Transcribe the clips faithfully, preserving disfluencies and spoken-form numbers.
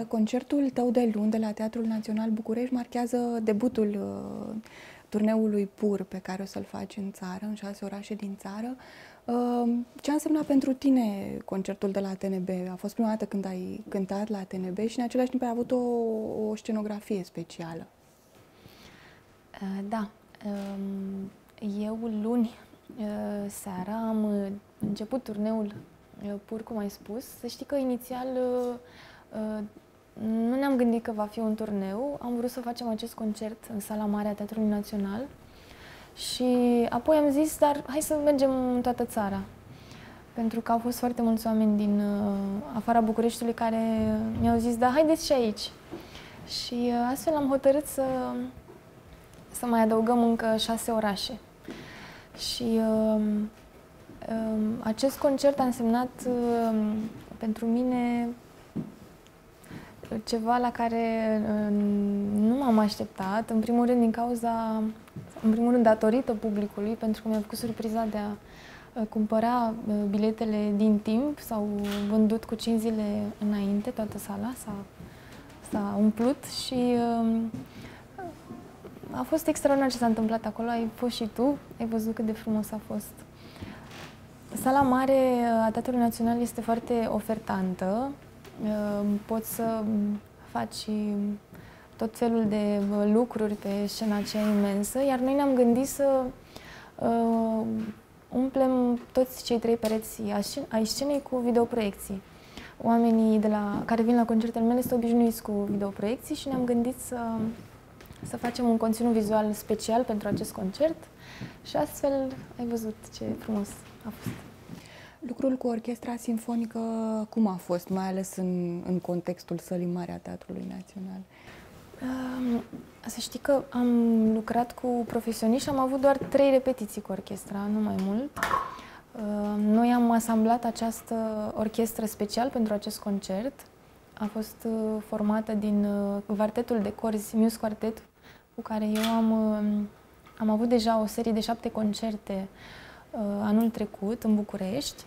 concertul tău de luni de la Teatrul Național București marchează debutul uh, turneului Pur pe care o să-l faci în țară, în șase orașe din țară. Uh, ce a însemnat pentru tine concertul de la T N B? A fost prima dată când ai cântat la T N B și în același timp ai avut o, o scenografie specială. Uh, da. Um, eu luni uh, seara am uh, început turneul uh, Pur, cum ai spus. Să știi că inițial uh, uh, nu ne-am gândit că va fi un turneu. Am vrut să facem acest concert în Sala Mare a Teatrului Național și apoi am zis, dar hai să mergem în toată țara. Pentru că au fost foarte mulți oameni din uh, afara Bucureștiului care mi-au zis, da, haideți și aici. Și uh, astfel am hotărât să, să mai adăugăm încă șase orașe. Și uh, uh, acest concert a însemnat uh, pentru mine ceva la care uh, nu m-am așteptat, în primul rând din cauza, în primul rând datorită publicului, pentru că mi-a făcut surpriza de a uh, cumpăra uh, biletele din timp, s-au vândut cu cinci zile înainte, toată sala s-a umplut și uh, a fost extraordinar ce s-a întâmplat acolo, ai fost și tu, ai văzut cât de frumos a fost. Sala Mare a Teatrului Național este foarte ofertantă. Poți să faci tot felul de lucruri pe scena aceea imensă, iar noi ne-am gândit să uh, umplem toți cei trei pereți ai scenei cu videoproiecții. Oamenii de la, care vin la concertele mele sunt obișnuiți cu videoproiecții și ne-am gândit să, să facem un conținut vizual special pentru acest concert și astfel ai văzut ce frumos a fost. Lucrul cu orchestra simfonică cum a fost, mai ales în, în contextul Sălii Mari a Teatrului Național? Uh, să știi că am lucrat cu profesioniști și am avut doar trei repetiții cu orchestra, nu mai mult. Uh, noi am asamblat această orchestră special pentru acest concert. A fost uh, formată din uh, Quartetul de Corzi Muse Quartet, cu care eu am, uh, am avut deja o serie de șapte concerte uh, anul trecut în București.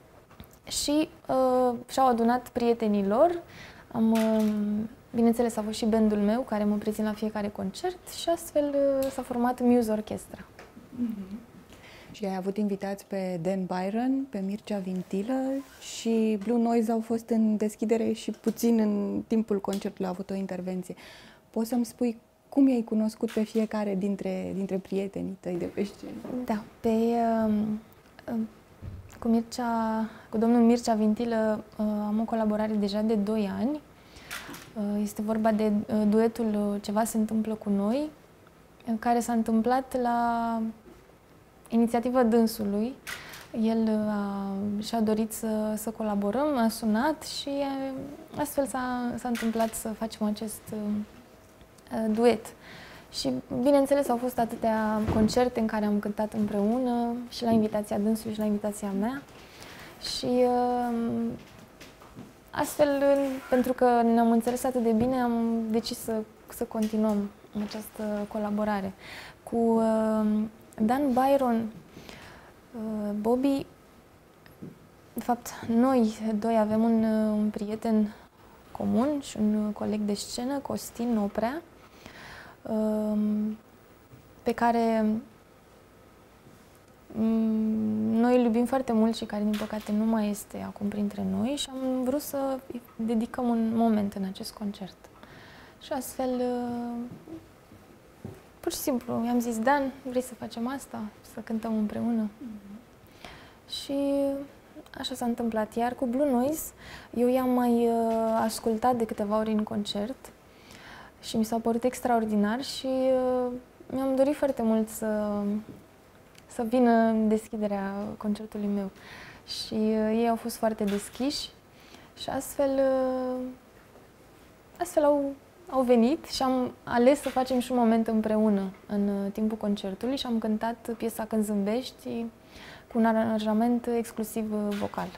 Și uh, și-au adunat prietenii lor. Am, uh, bineînțeles, a fost și bandul meu care mă prezint la fiecare concert și astfel uh, s-a format Muse Orchestra. Mm-hmm. Și ai avut invitați pe Dan Byron, pe Mircea Vintilă și Blue Noise au fost în deschidere și puțin în timpul concertului au avut o intervenție. Poți să-mi spui cum i-ai cunoscut pe fiecare dintre, dintre prietenii tăi de pe scenă? Da, pe... Uh, uh, Cu, Mircea, cu domnul Mircea Vintilă uh, am o colaborare deja de doi ani. Uh, este vorba de uh, duetul Ceva se întâmplă cu noi, uh, care s-a întâmplat la inițiativa dânsului. El uh, și-a dorit să, să colaborăm, a sunat și uh, astfel s-a întâmplat să facem acest uh, duet. Și, bineînțeles, au fost atâtea concerte în care am cântat împreună, și la invitația dânsului și la invitația mea. Și uh, astfel, pentru că ne-am înțeles atât de bine, am decis să, să continuăm această colaborare. Cu uh, Dan Byron, uh, Bobby, de fapt, noi doi avem un, un prieten comun și un coleg de scenă, Costin Oprea, pe care noi îl iubim foarte mult și care, din păcate, nu mai este acum printre noi și am vrut să îi dedicăm un moment în acest concert. Și astfel, pur și simplu, i-am zis, Dan, vrei să facem asta? Să cântăm împreună? Mm-hmm. Și așa s-a întâmplat. Iar cu Blue Noise, eu i-am mai ascultat de câteva ori în concert și mi s-a părut extraordinar și uh, mi-am dorit foarte mult să, să vină în deschiderea concertului meu. Și uh, ei au fost foarte deschiși și astfel, uh, astfel au, au venit și am ales să facem și un moment împreună în uh, timpul concertului și am cântat piesa Când zâmbești cu un aranjament exclusiv uh, vocal.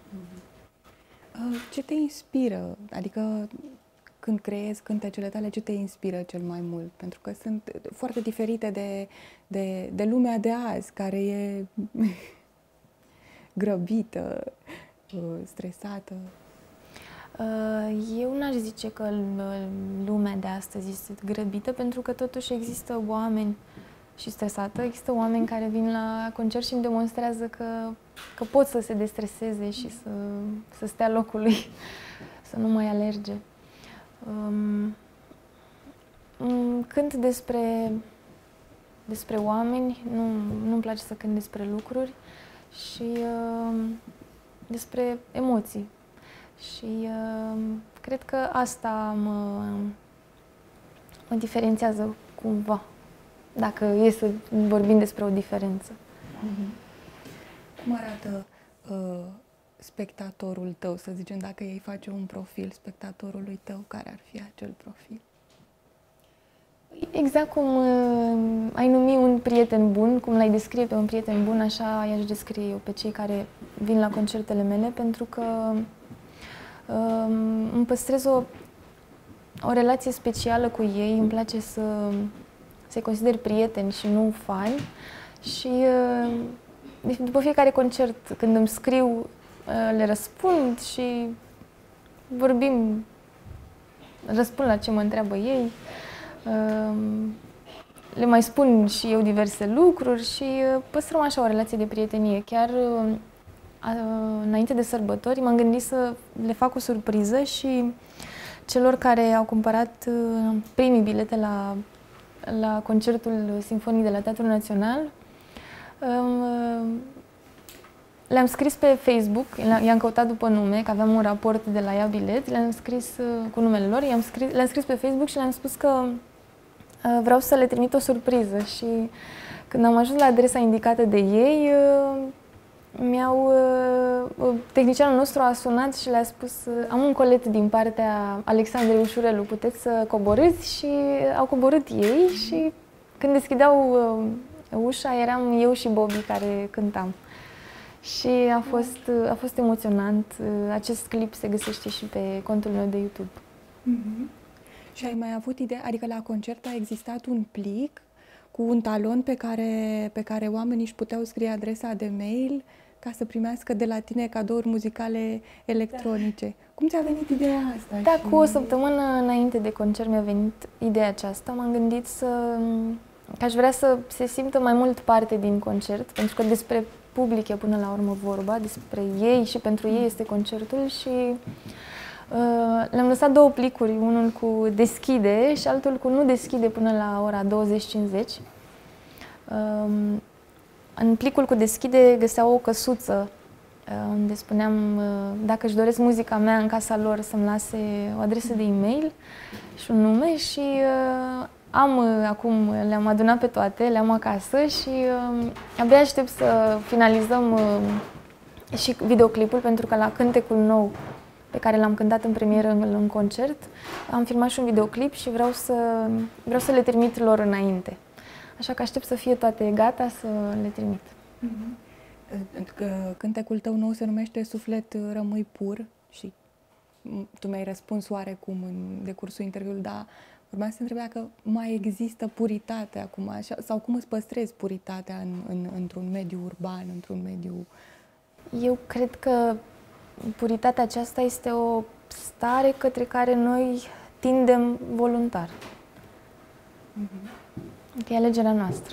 Ce te inspiră? Adică când creezi cântecele tale, ce te inspiră cel mai mult? Pentru că sunt foarte diferite de, de, de lumea de azi, care e grăbită, stresată. Eu n-aș zice că lumea de astăzi este grăbită, pentru că totuși există oameni și stresată, există oameni care vin la concert și îmi demonstrează că, că pot să se destreseze și să, să stea locului, să nu mai alerge. Um, cânt despre, despre oameni, nu, nu-mi place să cânt despre lucruri și uh, despre emoții. Și uh, cred că asta mă, mă diferențiază cumva, dacă e să vorbim despre o diferență. Mm-hmm. Cum arată uh, spectatorul tău, să zicem, dacă ei face un profil spectatorului tău, care ar fi acel profil? Exact cum uh, ai numi un prieten bun, cum l-ai descrie pe un prieten bun, așa i-aș descrie eu pe cei care vin la concertele mele, pentru că uh, îmi păstrez o, o relație specială cu ei, îmi place să să-i consider prieteni și nu fani. Și uh, după fiecare concert, când îmi scriu, uh, le răspund și vorbim, răspund la ce mă întreabă ei. Uh, le mai spun și eu diverse lucruri și uh, păstrăm așa o relație de prietenie. Chiar uh, uh, înainte de sărbători m-am gândit să le fac o surpriză și celor care au cumpărat uh, primii bilete la la concertul simfonic de la Teatrul Național, le-am scris pe Facebook, i-am căutat după nume, că aveam un raport de la Ia Bilet, le-am scris cu numele lor, le-am scris, le-am scris pe Facebook și le-am spus că vreau să le trimit o surpriză. Și când am ajuns la adresa indicată de ei, mi-au, tehnicianul nostru a sunat și le-a spus: am un colet din partea Alexandrei Ușurelu, puteți să coborâți? Și au coborât ei și când deschideau ușa eram eu și Bobby care cântam. Și a fost, a fost emoționant. Acest clip se găsește și pe contul meu de YouTube. Mm-hmm. Și ai mai avut idee, adică la concert a existat un plic cu un talon pe care, pe care oamenii își puteau scrie adresa de mail ca să primească de la tine cadouri muzicale electronice. Da. Cum ți-a venit ideea asta? Da, și... cu o săptămână înainte de concert mi-a venit ideea aceasta. M-am gândit să, că aș vrea să se simtă mai mult parte din concert, pentru că despre public e până la urmă vorba, despre ei și pentru ei este concertul. Și uh, le-am lăsat două plicuri, unul cu deschide și altul cu nu deschide până la ora douăzeci cincizeci. Uh, În plicul cu deschide găseau o căsuță unde spuneam dacă își doresc muzica mea în casa lor să-mi lase o adresă de e-mail și un nume și am acum, le-am adunat pe toate, le-am acasă și abia aștept să finalizăm și videoclipul, pentru că la cântecul nou pe care l-am cântat în premieră în, în concert am filmat și un videoclip și vreau să, vreau să le trimit lor înainte. Așa că aștept să fie toate gata să le trimit. Mm-hmm. Cântecul tău nou se numește Suflet rămâi pur și tu mi-ai răspuns oarecum în decursul interviului, dar urmeam să te întreb dacă mai există puritate acum, așa, sau cum îți păstrezi puritatea în, în, într-un mediu urban, într-un mediu... Eu cred că puritatea aceasta este o stare către care noi tindem voluntar. Mm-hmm. Că e alegerea noastră.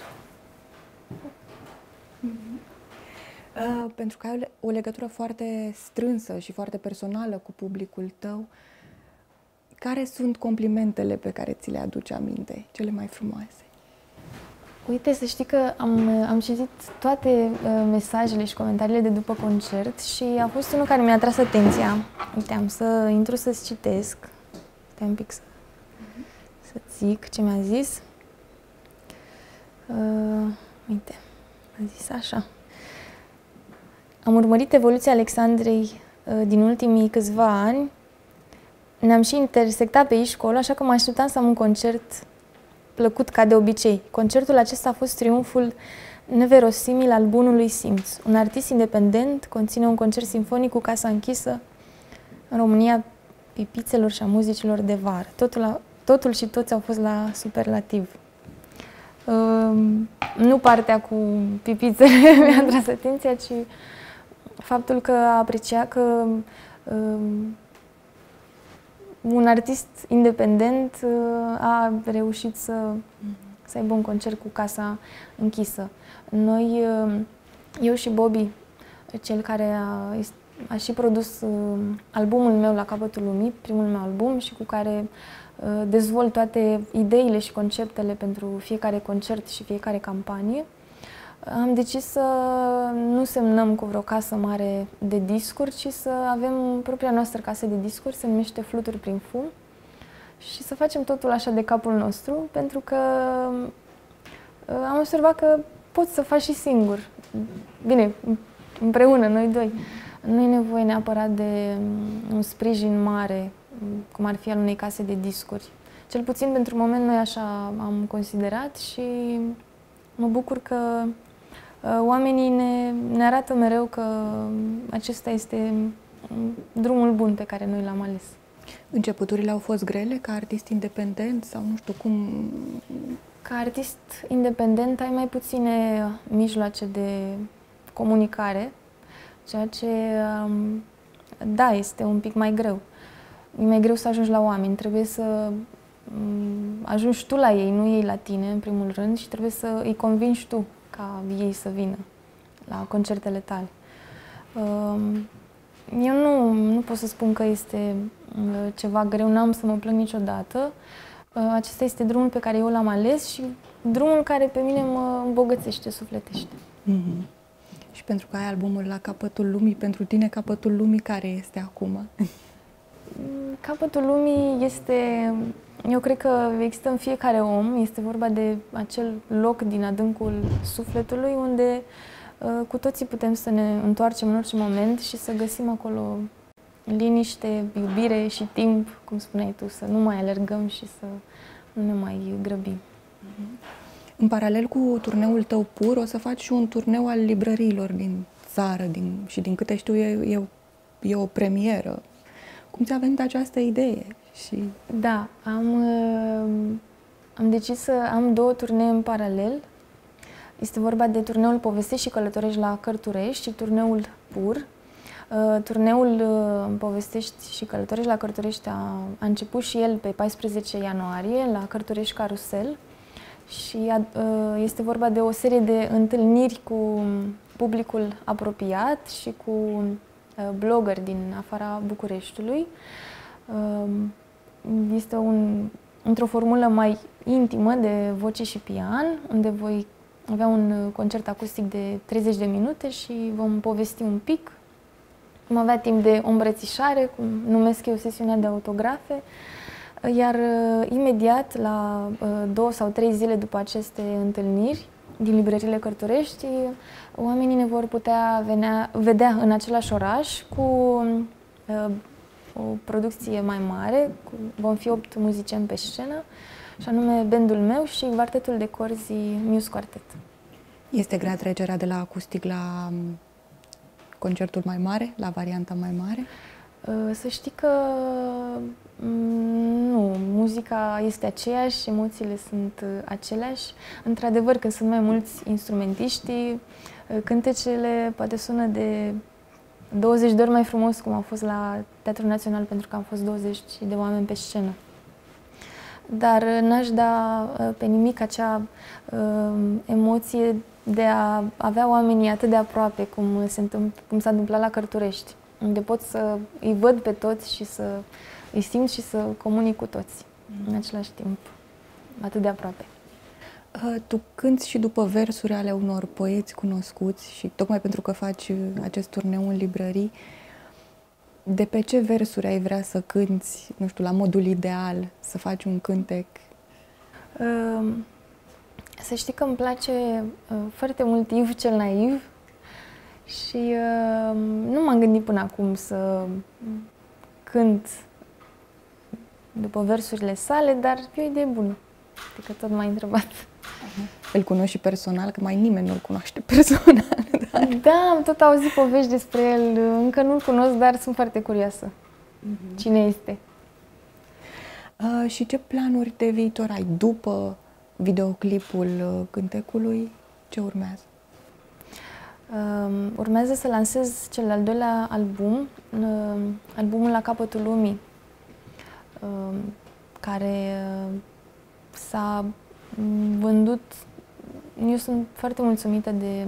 Mm-hmm. uh, pentru că ai o legătură foarte strânsă și foarte personală cu publicul tău, care sunt complimentele pe care ți le aduci aminte, cele mai frumoase? Uite, să știi că am, am citit toate uh, mesajele și comentariile de după concert și a fost unul care mi-a atras atenția. Uite, am să intru să-ți citesc. Stai un pic să, mm-hmm. să zic ce mi-a zis. Uh, uite, a zis așa. Am urmărit evoluția Alexandrei uh, din ultimii câțiva ani. Ne-am și intersectat pe aici și acolo, așa că mă așteptam să am un concert plăcut ca de obicei. Concertul acesta a fost triumful neverosimil al bunului simț. Un artist independent conține un concert simfonic cu casa închisă în România pipițelor și a muzicilor de vară. Totul, a, totul și toți au fost la superlativ. Uh, nu partea cu pipițele mi-a atras atenția, ci faptul că aprecia că uh, un artist independent a reușit să, să aibă un concert cu casa închisă. Noi, eu și Bobby, cel care a, a și produs albumul meu La capătul lumii, primul meu album, și cu care dezvolt toate ideile și conceptele pentru fiecare concert și fiecare campanie, am decis să nu semnăm cu vreo casă mare de discuri, ci să avem propria noastră casă de discuri, se numește Fluturi prin fum, și să facem totul așa de capul nostru, pentru că am observat că poți să faci și singur. Bine, împreună, noi doi. Nu e nevoie neapărat de un sprijin mare, cum ar fi al unei case de discuri. Cel puțin pentru moment noi așa am considerat și mă bucur că oamenii ne, ne arată mereu că acesta este drumul bun pe care noi l-am ales. Începuturile au fost grele ca artist independent sau nu știu cum? Ca artist independent ai mai puține mijloace de comunicare, ceea ce, da, este un pic mai greu. E mai greu să ajungi la oameni, trebuie să ajungi tu la ei, nu ei la tine, în primul rând, și trebuie să îi convingi tu ca ei să vină la concertele tale. Eu nu, nu pot să spun că este ceva greu, n-am să mă plâng niciodată. Acesta este drumul pe care eu l-am ales și drumul care pe mine mă îmbogățește, sufletește. Mm-hmm. Și pentru că ai albumul La capătul lumii, pentru tine capătul lumii care este acum? Capătul lumii este, eu cred că există în fiecare om, este vorba de acel loc din adâncul sufletului unde uh, cu toții putem să ne întoarcem în orice moment și să găsim acolo liniște, iubire și timp, cum spuneai tu, să nu mai alergăm și să nu ne mai grăbim. În paralel cu turneul tău pur, o să faci și un turneu al librăriilor din țară din, și din câte știu e, e, o, e o premieră. Cum ți-a venit această idee? Și... Da, am, am decis să am două turnee în paralel. Este vorba de turneul Povestești și călătorești la Cărturești și turneul Pur. Turneul Povestești și călătorești la Cărturești a, a început și el pe paisprezece ianuarie la Cărturești Carusel și a, este vorba de o serie de întâlniri cu publicul apropiat și cu blogări din afara Bucureștiului. Este un, într-o formulă mai intimă de voce și pian, unde voi avea un concert acustic de treizeci de minute și vom povesti un pic. Vom avea timp de o îmbrățișare, cum numesc eu sesiunea de autografe, iar imediat, la două sau trei zile după aceste întâlniri, din librăriile Cărturești, oamenii ne vor putea venea, vedea în același oraș cu uh, o producție mai mare, cu, vom fi opt muzicieni pe scenă, și anume bandul meu și quartetul de corzi Muse Quartet. Este grea trecerea de la acustic la concertul mai mare, la varianta mai mare? Uh, să știi că nu, muzica este aceeași, emoțiile sunt aceleași. Într-adevăr, când sunt mai mulți instrumentiști, cântecele poate sună de douăzeci de ori mai frumos, cum au fost la Teatrul Național, pentru că am fost douăzeci de oameni pe scenă. Dar n-aș da pe nimic acea uh, emoție de a avea oamenii atât de aproape, cum se întâmpl- cum s-a întâmplat la Cărturești, unde pot să îi văd pe toți și să îi simt și să comunic cu toți în același timp, atât de aproape. Tu cânti și după versuri ale unor poeți cunoscuți și tocmai pentru că faci acest turneu în librării, de pe ce versuri ai vrea să cânti, nu știu, la modul ideal, să faci un cântec? Să știi că îmi place foarte mult Iv cel naiv și nu m-am gândit până acum să cânt după versurile sale, dar e o idee bună, adică tot m-ai întrebat. Îl cunoști și personal, că mai nimeni nu-l cunoaște personal. Dar... Da, am tot auzit povești despre el, încă nu-l cunosc, dar sunt foarte curioasă. Uh-huh. Cine este? Uh, și ce planuri de viitor ai după videoclipul uh, cântecului? Ce urmează? Uh, urmează să lansez cel al doilea album, uh, albumul La capătul lumii. care s-a vândut. Eu sunt foarte mulțumită de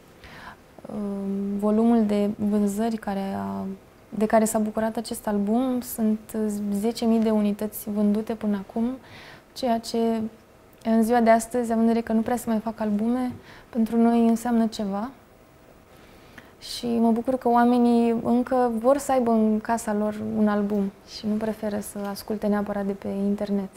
volumul de vânzări care a, de care s-a bucurat acest album. Sunt zece mii de unități vândute până acum, ceea ce în ziua de astăzi, având în vedere că nu prea se mai fac albume, pentru noi înseamnă ceva. Și mă bucur că oamenii încă vor să aibă în casa lor un album și nu preferă să asculte neapărat de pe internet.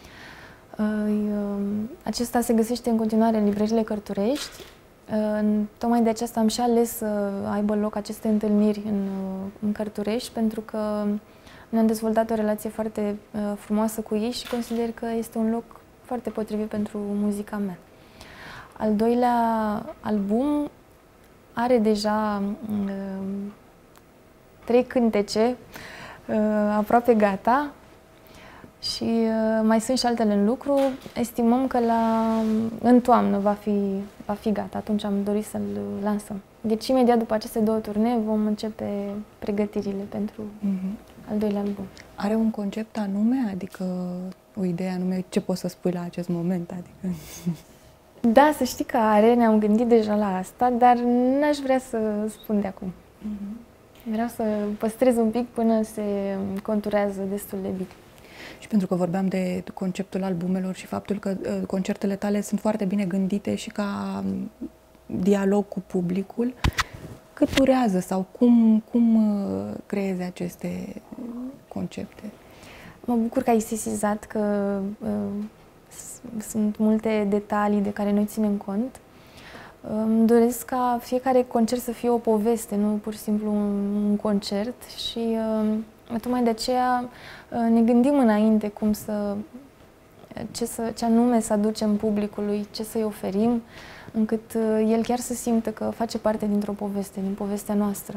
Acesta se găsește în continuare în librăriile Cărturești. Tocmai de aceasta am și ales să aibă loc aceste întâlniri în, în Cărturești, pentru că ne-am dezvoltat o relație foarte frumoasă cu ei și consider că este un loc foarte potrivit pentru muzica mea. Al doilea album are deja uh, trei cântece uh, aproape gata și uh, mai sunt și altele în lucru. Estimăm că la, în toamnă va fi, va fi gata, atunci am dorit să-l lansăm. Deci imediat după aceste două turnee vom începe pregătirile pentru mm-hmm. al doilea album. Are un concept anume, adică o idee anume, ce poți să spui la acest moment? Adică... Da, să știi că are, ne-am gândit deja la asta, dar n-aș vrea să spun de acum. Mm-hmm. Vreau să păstrez un pic până se conturează destul de bine. Și pentru că vorbeam de conceptul albumelor și faptul că uh, concertele tale sunt foarte bine gândite și ca um, dialog cu publicul, cât durează sau cum, cum uh, creezi aceste concepte? Mă bucur că ai sesizat că uh, sunt multe detalii de care noi ținem cont. Îmi doresc ca fiecare concert să fie o poveste, nu pur și simplu un, un concert și uh, tocmai de aceea uh, ne gândim înainte cum să, ce, să, ce anume să aducem publicului, ce să-i oferim, încât uh, el chiar să simtă că face parte dintr-o poveste, din povestea noastră.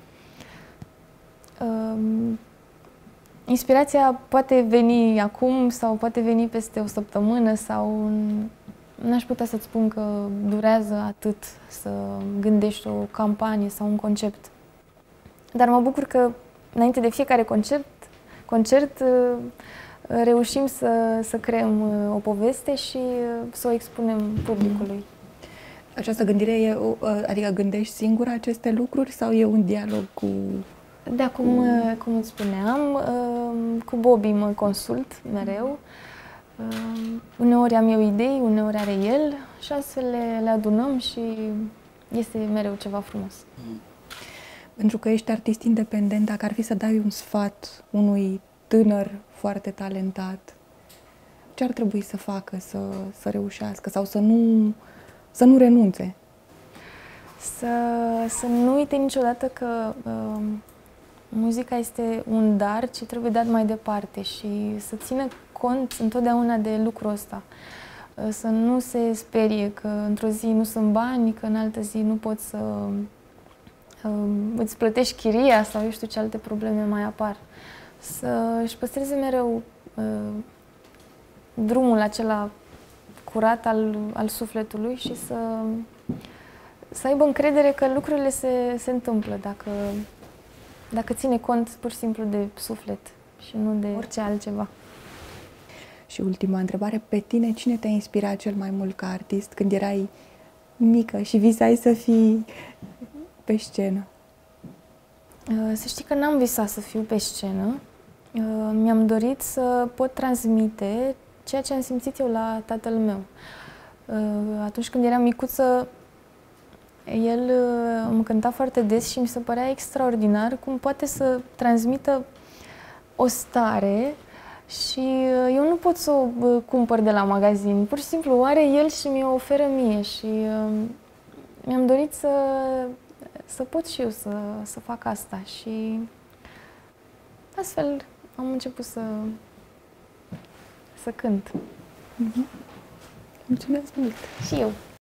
Uh, Inspirația poate veni acum sau poate veni peste o săptămână sau n-aș putea să-ți spun că durează atât să gândești o campanie sau un concept. Dar mă bucur că înainte de fiecare concert, concert reușim să, să creăm o poveste și să o expunem publicului. Această gândire e, adică gândești singură aceste lucruri sau e un dialog cu... Da, cum, cum îți spuneam, cu Bobby mă consult mereu. Uneori am eu idei, uneori are el și astfel le, le adunăm și este mereu ceva frumos. Pentru că ești artist independent, dacă ar fi să dai un sfat unui tânăr foarte talentat, ce ar trebui să facă să, să reușească sau să nu, să nu renunțe? Să, să nu uite niciodată că uh, muzica este un dar ce trebuie dat mai departe și să țină cont întotdeauna de lucrul ăsta. Uh, să nu se sperie că într-o zi nu sunt bani, că în altă zi nu poți să uh, îți plătești chiria sau eu știu ce alte probleme mai apar. Să își păstreze mereu uh, drumul acela curat al, al sufletului și să, să aibă încredere că lucrurile se, se întâmplă dacă, dacă ține cont pur și simplu de suflet și nu de orice altceva. Și ultima întrebare, pe tine cine te-a inspirat cel mai mult ca artist când erai mică și visai să fii pe scenă? Să știi că n-am visat să fiu pe scenă. Mi-am dorit să pot transmite ceea ce am simțit eu la tatăl meu. Atunci când eram micuță, el îmi cânta foarte des și mi se părea extraordinar cum poate să transmită o stare și eu nu pot să o cumpăr de la magazin. Pur și simplu o are el și mi-o oferă mie și mi-am dorit să, să pot și eu să, să fac asta și astfel am început să, să cânt. Mm-hmm. Mulțumesc mult! Și eu!